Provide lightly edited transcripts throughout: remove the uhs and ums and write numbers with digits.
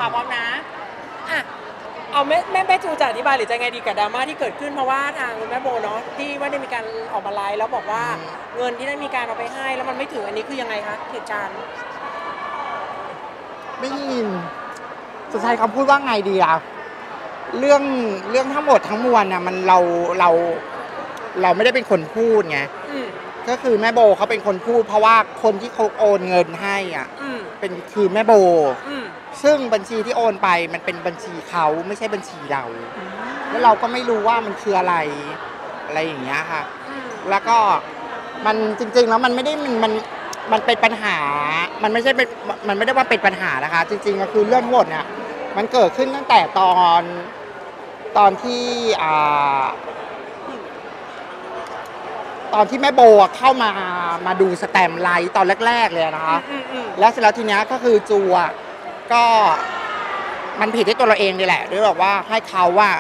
พร้อมนะอ่ะเอาแม่จูจะอธิบายหรือจะไงดีกับดราม่าที่เกิดขึ้นเพราะว่าทางแม่โบเนาะที่ว่าได้มีการออกมาไลฟ์แล้วบอกว่าเงินที่ได้มีการเอาไปให้แล้วมันไม่ถึงอันนี้คือยังไงคะเหตุการณ์ไม่ยินจะใช้คำพูดว่าไงดีอะเรื่องทั้งหมดทั้งมวลน่ะมันเราไม่ได้เป็นคนพูดไงก็คือแม่โบเขาเป็นคนพูดเพราะว่าคนที่เขาโอนเงินให้อ่ะคือแม่โบซึ่งบัญชีที่โอนไปมันเป็นบัญชีเขาไม่ใช่บัญชีเราแล้วเราก็ไม่รู้ว่ามันคืออะไรอย่างเงี้ยค่ะแล้วก็มันจริงๆแล้วมันไม่ได้มันเป็นปัญหามันไม่ได้ว่าเป็นปัญหานะคะจริงๆก็คือเรื่องทั้งหมดเนี่ยมันเกิดขึ้นตั้งแต่ตอนที่แม่โบเข้ามาดูสแตมไลท์ตอนแรกๆเลยนะคะแล้วเสร็จแล้วทีเนี้ยก็คือจูก็มันผิดที่ตัวเราเองนี่แหละด้วยบอกว่าให้เขาว่า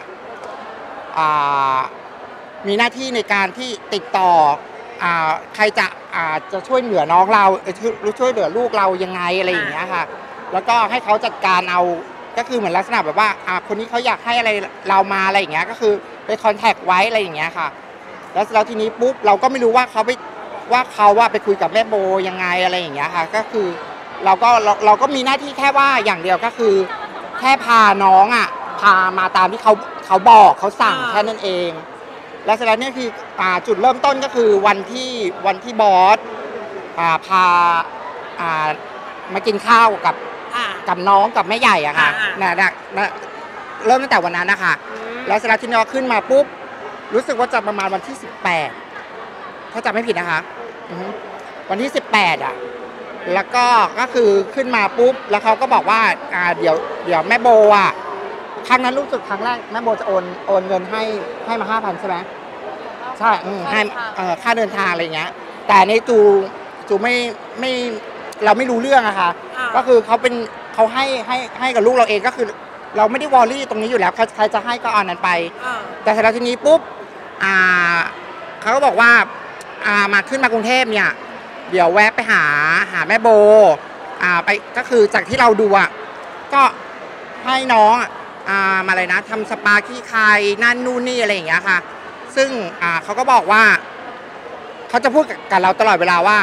มีหน้าที่ในการที่ติดต่อใครจะช่วยเหลือน้องเราช่วยเหลือลูกเรายังไงอะไรอย่างเงี้ยค่ะแล้วก็ให้เขาจัดการเอาก็คือเหมือนลักษณะแบบว่าคนนี้เขาอยากให้อะไรเรามาอะไรอย่างเงี้ยก็คือไปคอนแทคไว้อะไรอย่างเงี้ยค่ะแล้วทีนี้ปุ๊บเราก็ไม่รู้ว่าเขาไปคุยกับแม่โบยังไงอะไรอย่างเงี้ยค่ะก็คือเราก็มีหน้าที่แค่ว่าอย่างเดียวก็คือแค่พาน้องพามาตามที่เขาบอกเขาสั่งแค่นั้นเองแล้วเสร็จแล้วเนี่ยคือจุดเริ่มต้นก็คือวันที่บอสพามากินข้าวกับน้องกับแม่ใหญ่อะค่ะเริ่มตั้งแต่วันนั้นนะคะแล้วเสร็จแล้วที่น้องขึ้นมาปุ๊บรู้สึกว่าจะประมาณวันที่18ถ้าจำไม่ผิดนะคะวันที่18แล้วก็คือขึ้นมาปุ๊บแล้วเขาก็บอกว่าเดี๋ยวแม่โบครั้งนั้นรู้สึกครั้งแรกแม่โบจะโอนเงินให้มา 5,000 ใช่ไหมใช่ให้ค่าเดินทางอะไรเงี้ยแต่ในจูไม่เราไม่รู้เรื่องอะค่ะก็คือเขาให้กับลูกเราเองก็คือเราไม่ได้วอรี่ตรงนี้อยู่แล้วใครจะให้ก็เอานั้นไปแต่เสร็จแล้วทีนี้ปุ๊บเขาก็บอกว่ามาขึ้นมากรุงเทพเนี่ยเดี๋ยวแวะไปหาแม่โบไปก็คือจากที่เราดูก็ให้น้องมาอะไรนะทำสปาขี้คายนั่นนู่นนี่อะไรอย่างเงี้ยค่ะซึ่งเขาก็บอกว่าเขาจะพูดกับเราตลอดเวลาว่า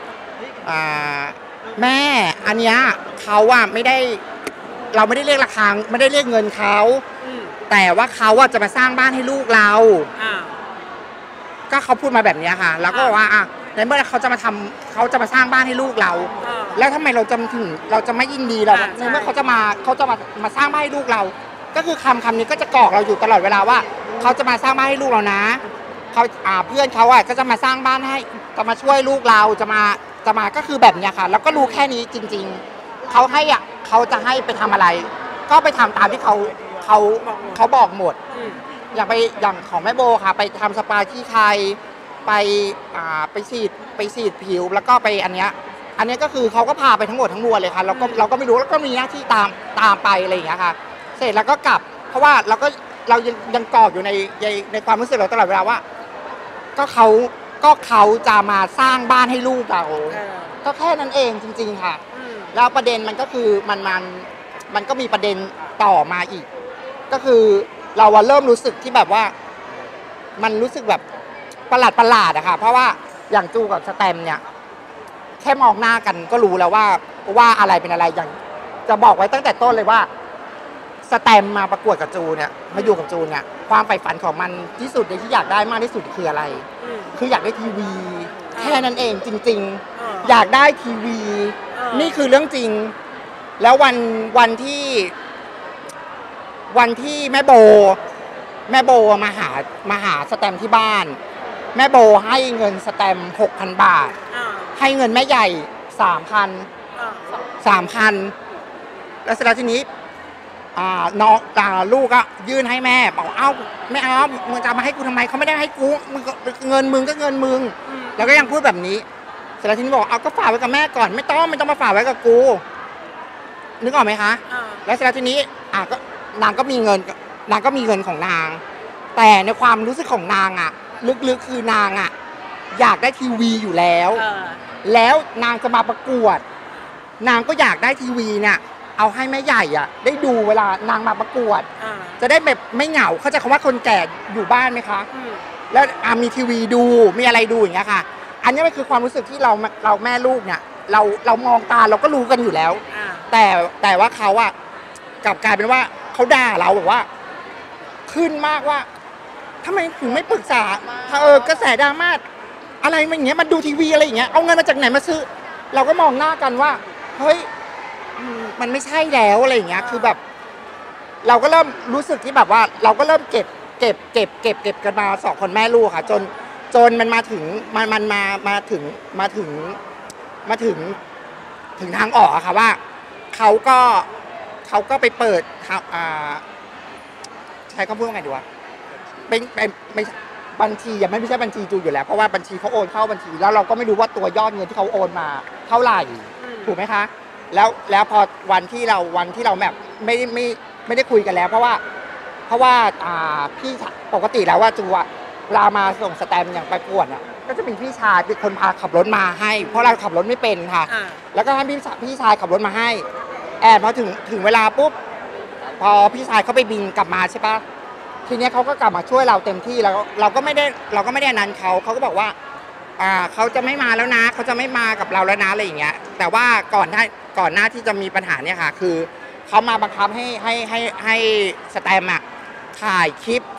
แม่อันเนี้ยเขาไม่ได้เราไม่ได้เรียกราคาไม่ได้เรียกเงินเขาแต่ว่าเขาจะมาสร้างบ้านให้ลูกเราก็เขาพูดมาแบบนี้ค่ะแล้วก็บอกว่าในเมื่อเขาจะมาสร้างบ้านให้ลูกเราแล้วทำไมเราจะไม่ยินดีเราในเมื่อเขาจะมาสร้างบ้านให้ลูกเราก็คือคำนี้ก็จะกรอกเราอยู่ตลอดเวลาว่าเขาจะมาสร้างบ้านให้ลูกเรานะเขาเพื่อนเขาก็จะมาสร้างบ้านให้จะมาช่วยลูกเราจะมาก็คือแบบนี้ค่ะแล้วก็รู้แค่นี้จริงๆเขาจะให้ไปทำอะไรก็ไปทำตามที่เขาบอกหมดอย่างของแม่โบค่ะไปทำสปาที่ไทยไปฉีดผิวแล้วก็ไปอันเนี้ยก็คือเขาก็พาไปทั้งหมดทั้งมวลเลยค่ะเราก็ไม่รู้แล้วก็มีหน้าที่ตามไปอะไรอย่างเงี้ยค่ะเสร็จแล้วก็กลับเพราะว่าเรายังกรอกอยู่ในความรู้สึกเราตลอดเวลาว่าก็เขาจะมาสร้างบ้านให้ลูกเราก็แค่นั้นเองจริงๆค่ะแล้วประเด็นมันก็คือมันก็มีประเด็นต่อมาอีกก็คือเราเริ่มรู้สึกที่แบบว่ามันรู้สึกแบบประหลาดอะค่ะเพราะว่าอย่างจูกับสแตมเนี่ยแค่มองหน้ากันก็รู้แล้วว่าอะไรเป็นอะไรอย่างจะบอกไว้ตั้งแต่ต้นเลยว่าสแตมมาประกวดกับจูเนี่ยมาอยู่กับจูเนี่ยความใฝ่ฝันของมันที่สุดที่อยากได้มากที่สุดคืออะไรคืออยากได้ทีวีแค่นั้นเองจริงๆอยากได้ทีวีนี่คือเรื่องจริงแล้ววันที่แม่โบมาหาสแตมที่บ้านแม่โบให้เงินสแตม 6,000 บาทให้เงินแม่ใหญ่ 3,000 แล้วเสร็จแล้วทีนี้น้องลูกก็ยื่นให้แม่บอกไม่เอามึงจะมาให้กูทำไมเขาไม่ได้ให้กูเงินมึงก็เงินมึงแล้วก็ยังพูดแบบนี้เสร็จแล้วทีนี้บอกก็ฝากไว้กับแม่ก่อนไม่ต้องมาฝากไว้กับกูนึกออกไหมคะแล้วเสร็จแล้วทีนี้ก็นางก็มีเงินของนางแต่ในความรู้สึกของนางลึกๆคือนางอยากได้ทีวีอยู่แล้วนางจะมาประกวดนางก็อยากได้ทีวีเนี่ยเอาให้แม่ใหญ่อ่ะได้ดูเวลานางมาประกวดอ่าจะได้แบบไม่เหงาเข้าใจคำว่าคนแก่อยู่บ้านไหมคะอืมแล้วมีทีวีดูมีอะไรดูอย่างเงี้ยค่ะ อันนี้มันคือความรู้สึกที่เราแม่ลูกเนี่ยเรามองตาเราก็รู้กันอยู่แล้วอ่าแต่ว่าเขาอะกลับกลายเป็นว่าเขาด่าเราแบบว่าขึ้นมากว่าทำไมถึงไม่ปรึกษากระแสดราม่าอะไรอย่างเงี้ยมันดูทีวีอะไรอย่างเงี้ยเอาเงินมาจากไหนมาซื้อ เราก็มองหน้ากันว่าเฮ้ยมันไม่ใช่แล้วอะไรอย่างเงี้ยคือแบบ เราก็เริ่มรู้สึกที่แบบว่า เราก็เริ่มเก็บกันมาสองคนแม่ลูกค่ะ จนมันมาถึงมาถึงทางออกอะค่ะว่าเขาก็ไปเปิดใช้คำพูดว่าไงดีวะเป็นไม่บัญชียังไม่ใช่บัญชีจูอยู่แล้วเพราะว่าบัญชีเขาโอนเข้าบัญชีแล้วเราก็ไม่รู้ว่าตัวยอดเงินที่เขาโอนมาเท่าไหร่ถูกไหมคะแล้วพอวันที่เราแบบไม่ได้คุยกันแล้ว เพราะว่าพี่ปกติแล้วว่าจูอะเวลามาส่งสแตมป์อย่างไปประกวดอ่ะก็จะมีพี่ชายเป็นคนพาขับรถมาให้เพราะเราขับรถไม่เป็นค่ะแล้วก็ให้พี่ชายขับรถมาให้พอถึงเวลาปุ๊บพอพี่ชายเขาไปบินกลับมาใช่ปะทีนี้เขาก็กลับมาช่วยเราเต็มที่แล้วเราก็ไม่ได้นั้นเขาก็บอกว่าเขาจะไม่มาแล้วนะเขาจะไม่มากับเราแล้วนะอะไรอย่างเงี้ยแต่ว่าก่อนหน้าที่จะมีปัญหาเนี่ยค่ะคือเขามาบังคับให้สแตมป์อะถ่ายคลิป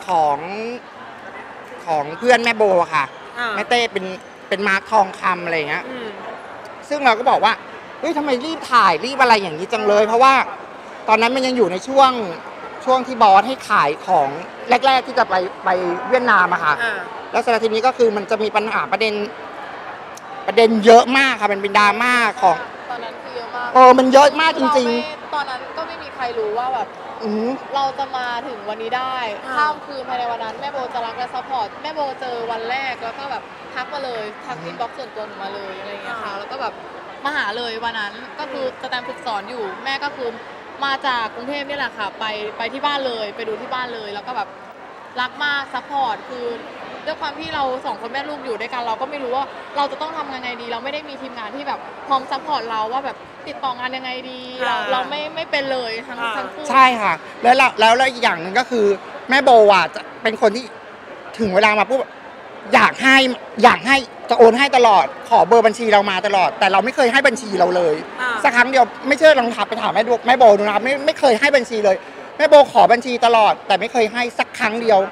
ของเพื่อนแม่โบค่ะแม่เต้เป็นมาร์คทองคำอะไรอย่างเงี้ยซึ่งเราก็บอกว่าเฮ้ยทำไมรีบถ่ายรีบอะไรอย่างนี้จังเลยเพราะว่าตอนนั้นมันยังอยู่ในช่วงที่บอสให้ขายของแรกๆที่จะไปเวียดนามอะค่ะแล้วสถานทีนี้ก็คือมันจะมีปัญหาประเด็นเยอะมากค่ะมันเป็นดราม่าของตอนนั้นคือเยอะมากมันเยอะมากจริงๆตอนนั้นก็ไม่มีใครรู้ว่าแบบเราจะมาถึงวันนี้ได้ข้ามคืนภายในวันนั้นแม่โบจะรักและซัพพอร์ตแม่โบเจอวันแรกแล้วก็แบบทักมาเลยทักอินบ็อกซ์ส่วนตัวหนูมาเลยอะไรอย่างเงี้ยค่ะแล้วก็แบบมาหาเลยวันนั้นก็คือสแตมป์ฝึกสอนอยู่แม่ก็คือมาจากกรุงเทพนี่แหละค่ะไปที่บ้านเลยไปดูที่บ้านเลยแล้วก็แบบรักมากซัพพอร์ตคือด้วยความที่เราสองคนแม่ลูกอยู่ด้วยกันเราก็ไม่รู้ว่าเราจะต้องทำยังไงดีเราไม่ได้มีทีมงานที่แบบพร้อมซัพพอร์ตเราว่าแบบติดต่องานยังไงดีเราไม่เป็นเลยทั้งคู่ใช่ค่ะแล้วอีกอย่างหนึ่งก็คือแม่โบอ่ะจะเป็นคนที่ถึงเวลามาปุ๊บอยากให้จะโอนให้ตลอดขอเบอร์บัญชีเรามาตลอดแต่เราไม่เคยให้บัญชีเราเลยสักครั้งเดียวไม่เชื่อลองไปถามแม่โบดูนะครับไม่เคยให้บัญชีเลยแม่โบขอบัญชีตลอดแต่ไม่เคยให้สักครั้งเดียว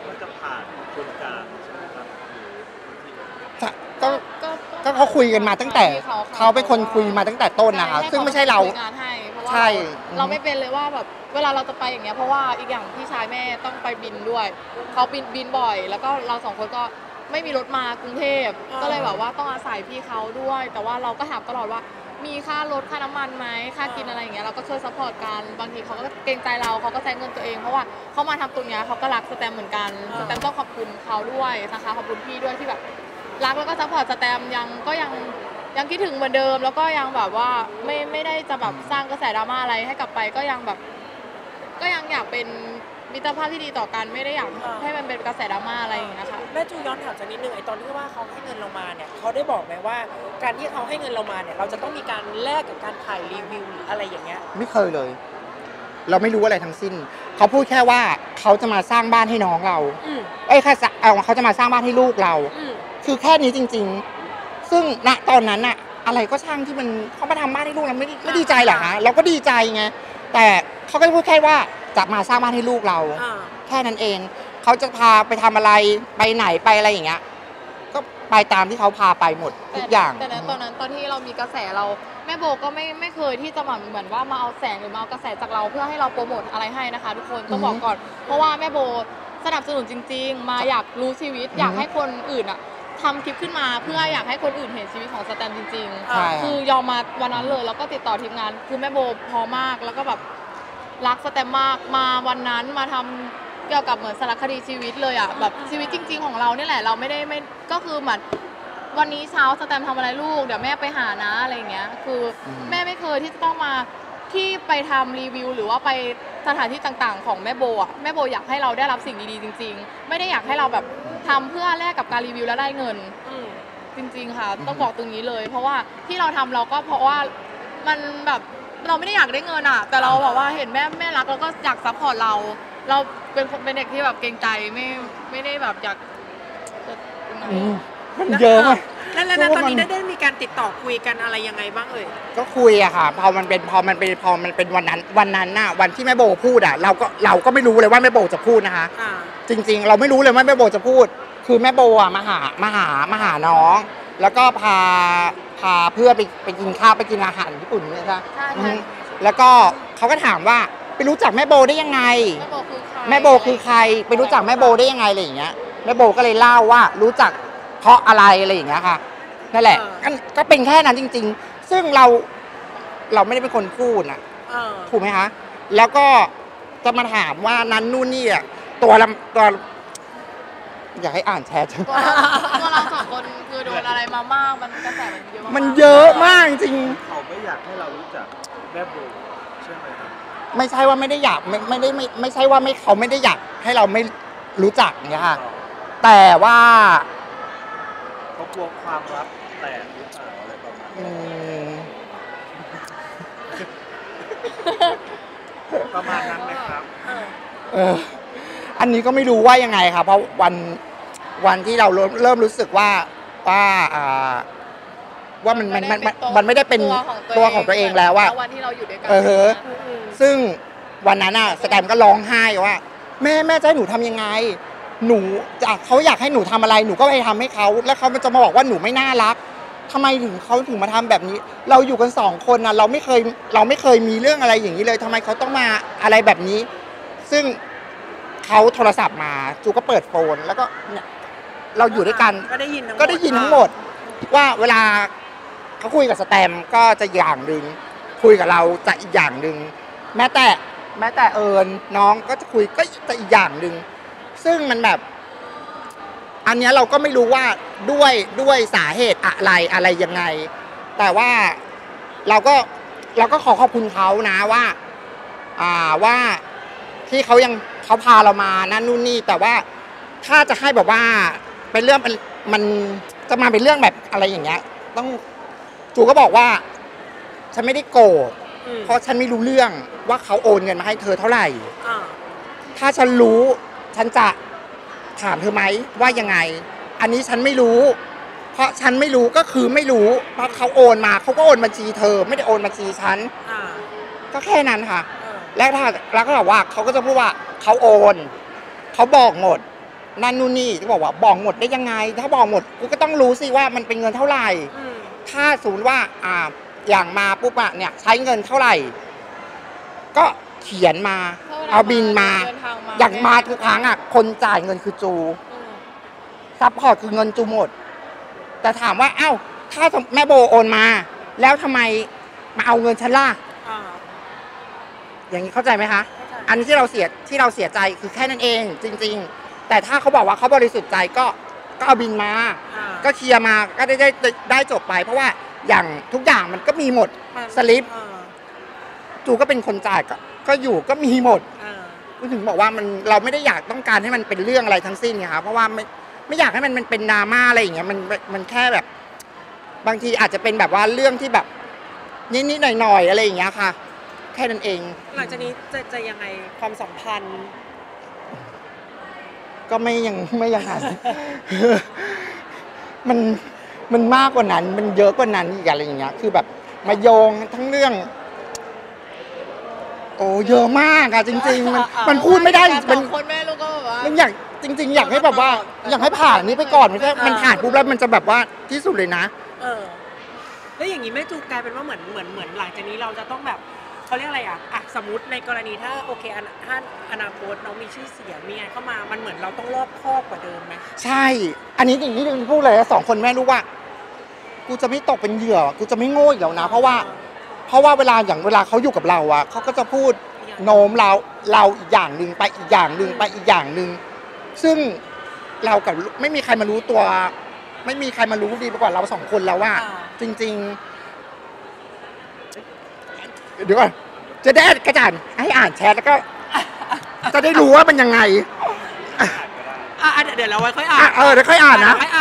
ก็เขาคุยกันมาตั้งแต่เขาเป็นคนคุยมาตั้งแต่ต้นนะคะซึ่งไม่ใช่เราใช่เราไม่เป็นเลยว่าแบบเวลาเราจะไปอย่างเงี้ยเพราะว่าอีกอย่างพี่ชายแม่ต้องไปบินด้วยเขาบินบ่อยแล้วก็เราสองคนก็ไม่มีรถมากรุงเทพก็เลยแบบว่าต้องอาศัยพี่เขาด้วยแต่ว่าเราก็ถามตลอดว่ามีค่ารถค่าน้ำมันไหมค่ากินอะไรอย่างเงี้ยเราก็ช่วยซัพพอร์ตกันบางทีเขาก็เกรงใจเราเขาก็ใช้เงินตัวเองเพราะว่าเขามาทำตรงเนี้ยเขาก็รักสแตมเหมือนกันสแตมต้องขอบคุณเขาด้วยนะคะขอบคุณพี่ด้วยที่แบบรักแล้วก็ซัพพอร์ตสแตมยังคิดถึงเหมือนเดิมแล้วก็ยังแบบว่าไม่ได้จะแบบสร้างกระแสดราม่าอะไรให้กลับไปก็ยังแบบก็ยังอยากเป็นมิตรภาพที่ดีต่อกันไม่ได้อยากให้มันเป็นกระแสดราม่าอะไรอย่างเงี้ยค่ะแม่จูย้อนถามสักนิดนึงไอ้ตอนที่ว่าเขาให้เงินเรามาเนี่ยเขาได้บอกไหมว่าการที่เขาให้เงินเรามาเนี่ยเราจะต้องมีการแลกกับการถ่ายรีวิวหรืออะไรอย่างเงี้ยไม่เคยเลยเราไม่รู้อะไรทั้งสิ้นเขาพูดแค่ว่าเขาจะมาสร้างบ้านให้น้องเราเขาจะมาสร้างบ้านให้ลูกเราคือแค่นี้จริงๆซึ่งณตอนนั้นอะอะไรก็ช่างที่มันเขามาทำบ้านให้ลูกเราไม่ดีใจเหรอคะเราก็ดีใจไงแต่เขาก็พูดแค่ว่าจะมาสร้างบ้านให้ลูกเราแค่นั้นเองเขาจะพาไปทำอะไรไปไหนไปอะไรอย่างเงี้ยก็ไปตามที่เขาพาไปหมดทุกอย่างแต่ตอนนั้นตอนที่เรามีกระแสเราแม่โบก็ไม่เคยที่จะเหมือนว่ามาเอาแสงหรือมาเอากระแสจากเราเพื่อให้เราโปรโมทอะไรให้นะคะทุกคนต้องบอกก่อนเพราะว่าแม่โบสนับสนุนจริงๆมาอยากรู้ชีวิตอยากให้คนอื่นอะทำคลิปขึ้นมาเพื่ออยากให้คนอื่นเห็นชีวิตของสแตมจริงๆคือยอมมาวันนั้นเลยแล้วก็ติดต่อทีมงานคือแม่โบพอมากแล้วก็แบบรักสแตมมากมาวันนั้นมาทำเกี่ยวกับเหมือนสารคดีชีวิตเลยอ่ะแบบชีวิตจริงๆของเราเนี่ยแหละเราไม่ก็คือเหมือนวันนี้เช้าสแตมทำอะไรลูกเดี๋ยวแม่ไปหานะอะไรเงี้ยคือแม่ไม่เคยที่จะต้องมาที่ไปทำรีวิวหรือว่าไปสถานที่ต่างๆของแม่โบอ่ะแม่โบอยากให้เราได้รับสิ่งดีๆจริงๆไม่ได้อยากให้เราแบบทำเพื่อแลกกับการรีวิวแล้วได้เงินจริงๆค่ะต้องบอกตรงนี้เลยเพราะว่าที่เราทำเราก็เพราะว่ามันแบบเราไม่ได้อยากได้เงินอะแต่เราแบบว่าเห็นแม่รักแล้วก็อยากซัพพอร์ตเราเป็นเด็กที่แบบเกรงใจไม่ได้แบบอยากยังไงมันเยอะมากแล้วตอนนี้ได้มีการติดต่อคุยกันอะไรยังไงบ้างเอ่ยก็คุยอะค่ะพอมันเป็นวันนั้นน่ะวันที่แม่โบพูดอะเราก็ไม่รู้เลยว่าแม่โบจะพูดนะคะ จริงๆ เราไม่รู้เลยว่าแม่โบจะพูด คือแม่โบอะมาหาน้อง แล้วก็พาเพื่อไปกินข้าวไปกินอาหารญี่ปุ่นใช่ไหมใช่แล้วก็เขาก็ถามว่าไปรู้จักแม่โบได้ยังไงแม่โบคือใครไปรู้จักแม่โบได้ยังไงอะไรอย่างเงี้ยแม่โบก็เลยเล่าว่ารู้จักเพราะอะไรอะไรอย่างเงี้ยค่ะนั่นแหละก็เป็นแค่นั้นจริง ๆ ซึ่งเราไม่ได้เป็นคนพูดนะถูกไหมคะแล้วก็จะมาถามว่านั้นนู่นนี่อ่ะตัวอยากให้อ่านแชทจังตัวเราสองคนคือโดนอะไรมามากมันกระแสมันเยอะมากมันเยอะมากจริงเขาไม่อยากให้เรารู้จักแม่โบใช่ไหมครับไม่ใช่ว่าไม่ได้อยากไม่ใช่ว่าเขาไม่ได้อยากให้เราไม่รู้จักอย่างเงี้ยค่ะแต่ว่าเขากลัวความลับแตกหรือเปล่าอะไรประมาณนี้ประมาณนั้นไหมครับอันนี้ก็ไม่รู้ว่ายังไงครับเพราะวันที่เราเริ่มรู้สึกว่ามันไม่ได้เป็นตัวของตัวเองแล้วว่าวันที่เราอยู่ด้วยกัซึ่งวันนั้นอ่ะสแตมก็ร้องไห้ว่าแม่จะให้หนูทำยังไงหนูเขาอยากให้หนูทำอะไรหนูก็ไปทำให้เขาแล้วเขาจะมาบอกว่าหนูไม่น่ารักทำไมเขาถึงมาทำแบบนี้ เราอยู่กัน2 คนนะเราไม่เคยมีเรื่องอะไรอย่างนี้เลยทำไมเขาต้องมาอะไรแบบนี้ ซึ่งเขาโทรศัพท์มาจูก็เปิดโฟนแล้วก็เนี่ยเราอยู่ด้วยกันก็ได้ยินทั้งหมดว่าเวลาเขาคุยกับสแตมก็จะอย่างหนึ่งคุยกับเราจะอีกอย่างหนึ่งแม้แต่เอิญน้องก็จะคุยก็จะอีกอย่างหนึ่งซึ่งมันแบบอันนี้เราก็ไม่รู้ว่าด้วยสาเหตุอะไรยังไง แต่ว่าเราก็ขอบคุณเขานะว่าที่เขาพาเรามานั่นนู่นนี่แต่ว่าถ้าจะให้แบบว่าเป็นเรื่องมันจะมาเป็นเรื่องแบบอะไรอย่างเงี้ยต้องจูก็บอกว่าฉันไม่ได้โกรธเพราะฉันไม่รู้เรื่องว่าเขาโอนเงินมาให้เธอเท่าไหร่ถ้าฉันรู้ฉันจะถามเธอไหมว่ายังไงอันนี้ฉันไม่รู้เพราะฉันไม่รู้ก็คือไม่รู้เพราะเขาโอนมาเขาก็โอนบัญชีเธอไม่ได้โอนบัญชีฉันก็แค่นั้นค่ะแล้วก็บอกว่าเขาก็จะพูดว่าเขาโอนเขาบอกหมดนั่นนู่นนี่ก็บอกว่าบอกหมดได้ยังไงถ้าบอกหมดกูก็ต้องรู้สิว่ามันเป็นเงินเท่าไหร่ถ้าสมมติว่าอย่างมาปุ๊บอะเนี่ยใช้เงินเท่าไหร่ก็เขียนมาเอาบินมาอย่างมาทุกครั้งอะคนจ่ายเงินคือจูซัพพอร์ตคือเงินจูหมดแต่ถามว่าเอ้าถ้าแม่โบโอนมาแล้วทำไมมาเอาเงินฉันล่ะอย่างนี้เข้าใจไหมคะอันนี้ที่เราเสียใจคือแค่นั้นเองจริงๆแต่ถ้าเขาบอกว่าเขาบริสุทธิ์ใจก็เอาบินมาก็เคลียร์มาก็ได้จบไปเพราะว่าอย่างทุกอย่างมันก็มีหมดสลิปจูก็เป็นคนจ่ายก็อยู่ก็มีหมดถึงบอกว่าเราไม่ได้อยากต้องการให้มันเป็นเรื่องอะไรทั้งสิ้นไงคะเพราะว่าไม่อยากให้มันเป็นดราม่าอะไรอย่างเงี้ยมันแค่แบบบางทีอาจจะเป็นแบบว่าเรื่องที่แบบนิดๆหน่อยๆอะไรอย่างเงี้ยค่ะแค่นั้นเองหลังจากนี้จะยังไงความสัมพันธ์ก็ไม่ยังหัน มันมากกว่านั้นมันเยอะกว่านั้นอีกอะไรอย่างเงี้ยคือแบบมาโยงทั้งเรื่องโอ้เยอะมากอะจริงๆมันพูดไม่ได้มันคนแม่ลูกก็แบบว่ามันอยากจริงๆอยากให้แบบว่าอยากให้ผ่านนี้ไปก่อนไม่ใช่มันผ่านปุ๊บแล้วมันจะแบบว่าที่สุดเลยนะแล้วอย่างนี้แม่จูกลายเป็นว่าเหมือนหลังจากนี้เราจะต้องแบบเขาเรียกอะไรอ่ะสมมติในกรณีถ้าโอเคถ้าอนาคตน้องมีชื่อเสียงมีไงเข้ามามันเหมือนเราต้องรอบคอบกว่าเดิมไหมใช่อันนี้อย่างที่พูดเลย2 คนแม่รู้ว่ากูจะไม่ตกเป็นเหยื่อกูจะไม่โง่อีกแล้วนะเพราะว่าเวลาเขาอยู่กับเราอะเขาก็จะพูดโน้มเราอีกอย่างหนึ่งไปอีกอย่างหนึ่งไปอีกอย่างหนึ่งซึ่งเรากับไม่มีใครมารู้ตัวไม่มีใครมารู้ดีไปกว่าเรา2 คนแล้วว่าจริงๆเดี๋ยวก่อนจะได้กระจ่างให้อ่านแชทแล้วก็จะได้รู้ว่ามันยังไงเดี๋ยวเราไว้ค่อยอ่านเดี๋ยวค่อยอ่านนะค่อยอ่าน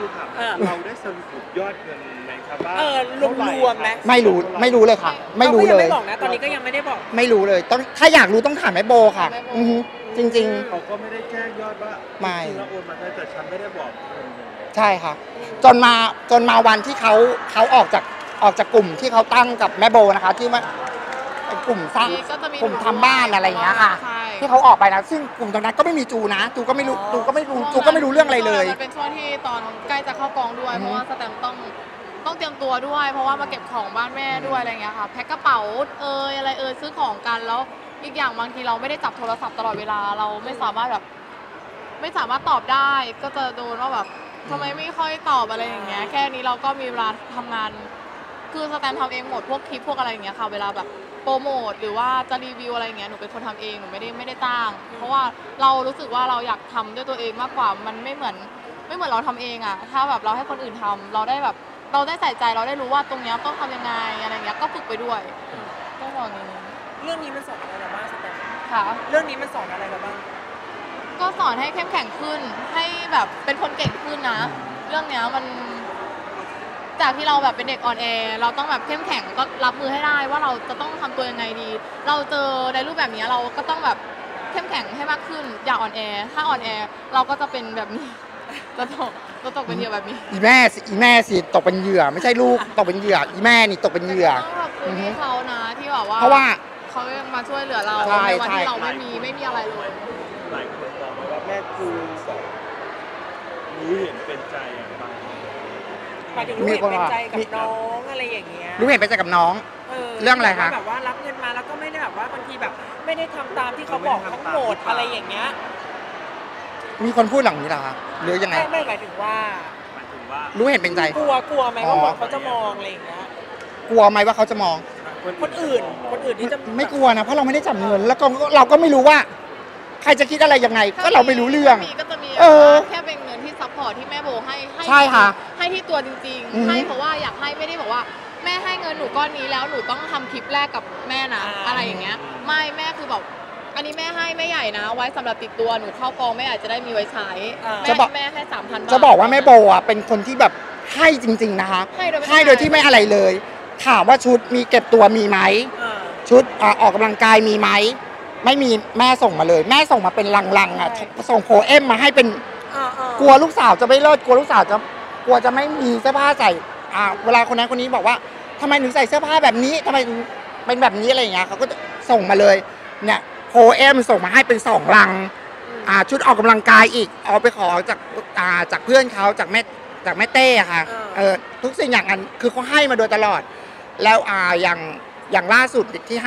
ถามเออเราได้สรุปยอดเงินไหมครับว่ารวมๆไหมไม่รู้เลยค่ะ ไม่รู้ขาก็เลยังยไม่บอกนะตอนนี้ก็ยังไม่ได้บอกไม่รู้เลยต้องถ้าอยากรู้ต้องถามแม่โบค่ะถามแม่โบอือฮึจริงเขาก็ไม่ได้แจ้งยอดว่าไม่จริงๆแล้วโอนมาได้แต่ฉันไม่ได้บอกเงินยังไงๆ ใช่ค่ะ จนมาวันที่เขาออกจากกลุ่มที่เขาตั้งกับแม่โบนะคะ ที่ว่าเป็นกลุ่มสร้างก็จะมีกลุ่มทำบ้านอะไรอย่างเงี้ยค่ะใช่ที่เขาออกไปนะซึ่งกลุ่มตรงนั้นก็ไม่มีจูนะจูก็ไม่รู้จูก็ไม่รู้เรื่องอะไรเลยมันเป็นช่วงที่ตอนใกล้จะเข้ากองด้วยอือฮึเพราะว่าสแตมป์ต้องเตรียมตัวด้วย เพราะว่ามาเก็บของบ้านแม่ด้วยอะไรอย่างเงี้ยค่ะแพ็คกระเป๋าอะไรซื้อของกันแล้วอีกอย่างบางทีเราไม่ได้จับโทรศัพท์ตลอดเวลาเราไม่สามารถแบบ ไม่สามารถตอบได้ ก็จะโดนว่าแบบทำไมไม่ค่อยตอบอะไรอย่างเงี้ยแค่นี้เราก็มีเวลาทำงาน คือสแตมป์ทำเองหมดพวกคลิปพวกอะไรอย่างเงี้ยค่ะเวลาแบบโปรโมทหรือว่าจะรีวิวอะไรอย่างเงี้ยหนูเป็นคนทำเองหนูไม่ได้จ้าง เพราะว่าเรารู้สึกว่าเราอยากทำด้วยตัวเองมากกว่ามันไม่เหมือนเราทำเองอะถ้าแบบเราให้คนอื่นทำเราได้แบบเราได้ใส่ใจเราได้รู้ว่าตรงเนี้ยต้องทำยังไงอะไรเงี้ยก็ฝึกไปด้วยต้องบอกอย่างนี้เรื่องนี้มันสอนอะไรเราบ้างสแตมป์ค่ะเรื่องนี้มันสอนอะไรเราบ้างก็สอนให้เข้มแข็งขึ้นให้แบบเป็นคนเก่งขึ้นนะ เรื่องเนี้ยมัน จากที่เราแบบเป็นเด็กอ่อนแอเราต้องแบบเข้มแข็งก็รับมือให้ได้ว่าเราจะต้องทำตัวยังไงดี เราเจอในรูปแบบนี้เราก็ต้องแบบเข้มแข็งให้มากขึ้นอย่าอ่อนแอถ้าอ่อนแอเราก็จะเป็นแบบนี้ จะตกเป็นเหยื่อแบบนี้อีแม่สิตกเป็นเหยื่อ ไม่ใช่ลูกตกเป็นเหยื่ออีแม่นี่ตกเป็นเหยื่อต้องขอบคุณที่เขานะที่แบบว่าเพราะว่าเขายังมาช่วยเหลือเราใช่ในวันที่ใช่เราไม่มีอะไรเลยหลายคนมองว่าแม่ครูรู้เห็นเป็นใจอย่างไรหมายถึงรู้เห็นเป็นใจกับน้องอะไรอย่างเงี้ยรู้เห็นไปจากกับน้อง เรื่องอะไรคะแบบว่ารับเงินมาแล้วก็ไม่ได้แบบว่าบางทีแบบไม่ได้ทำตามที่เขาบอกทั้งหมดอะไรอย่างเงี้ยมีคนพูดอย่างนี้เหรอคะหรือยังไงไม่หมายถึงว่าหมายถึงว่ารู้เห็นเป็นใจกลัวไหมว่าแบบเขาจะมองอะไรอย่างเงี้ยกลัวไหมว่าเขาจะมองคนอื่นที่จะไม่กลัวนะเพราะเราไม่ได้จับเงิน แล้วก็เราก็ไม่รู้ว่า ใครจะคิดอะไรยังไง ก็เราไม่รู้เรื่องก็จะมีเออแค่เป็นเงินที่ซัพพอร์ตที่แม่โบให้ใช่ค่ะให้ที่ตัวจริงอือๆฮึให้เพราะว่าอยากให้ไม่ได้บอกว่าแม่ให้เงินหนูก้อนนี้แล้วหนูต้องทำคลิปแรกกับแม่นะอะไรอย่างเงี้ยไม่แม่คือแบบอันนี้แม่ให้แม่ใหญ่นะ ไว้สำหรับติดตัวหนูเข้ากองแม่อาจจะได้มีไว้ใช้แม่ให้3,000 บาทจะบอกว่าแม่โบอ่ะเป็นคนที่แบบให้จริง ๆ นะคะให้โดยไม่โดยที่ไม่อะไรเลย ถามว่าชุดมีเก็บตัวมีไหม ชุดออกกำลังกายมีไหมไม่มีแม่ส่งมาเลย แม่ส่งมาเป็นลังๆอ่ะส่งโพเอ็มมาให้เป็นกลัวลูกสาวจะไม่เลิศกลัวลูกสาวจะกลัวจะไม่มีเสื้อผ้าใส่เวลาคนนั้นคนนี้บอกว่าทำไมถึงใส่เสื้อผ้าแบบนี้ทำไมถึงเป็นแบบนี้อะไรอย่างเงี้ยเขาก็จะส่งมาเลยเนี่ยโพเอ็มส่งมาให้เป็น2 ลังชุดออกกำลังกายอีกเอาไปขอจากเพื่อนเขาจากแม่เต้อะค่ะทุกสิ่งอย่างนั้นคือเขาให้มาโดยตลอด แล้วอย่างล่าสุดที่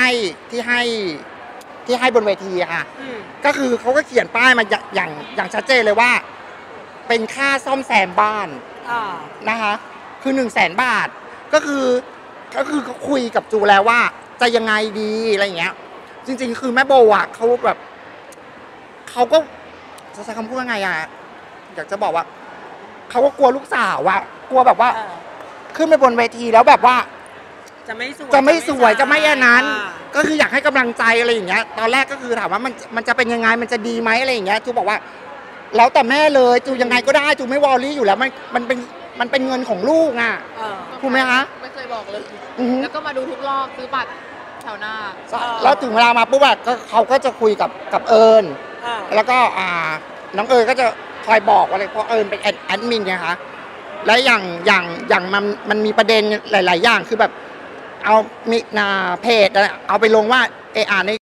ให้บนเวทีอะค่ะก็คือเขาก็เขียนป้ายมาอย่างชัดเจนเลยว่า เป็นค่าซ่อมแซมบ้านนะคะคือ100,000 บาทก็คือเขาคุยกับจูแล้วว่าจะยังไงดีอะไรอย่างเงี้ย จริงๆคือแม่โบอ่ะเขาแบบเขาก็จะใช้คำพูดว่าไงอ่ะอยากจะบอกว่าเขาก็กลัวลูกสาวอ่ะกลัวแบบว่าขึ้นไปบนเวทีแล้วแบบว่าจะไม่สวยจะไม่อันนั้น ก็คืออยากให้กำลังใจอะไรอย่างเงี้ยตอนแรกก็คือถามว่ามันจะเป็นยังไงมันจะดีไหมอะไรอย่างเงี้ยจูบอกว่าแล้วแต่แม่เลยจูยังไงก็ได้จูไม่วอรี่อยู่แล้วมันเป็นเงินของลูกอ่ะถูกไหมคะไม่เคยบอกเลยแล้วก็มาดูทุกรอบซื้อบัตรแถวหน้าแล้วถึงเวลามาปุ๊บก็เขาก็จะคุยกับเอิญแล้วก็น้องเอิญก็จะคอยบอกอะไรเพราะเอิญเป็นแอดมินไงคะและอย่างมันมีประเด็นหลายๆอย่างคือแบบเอามีเพจเอาไปลงว่าใน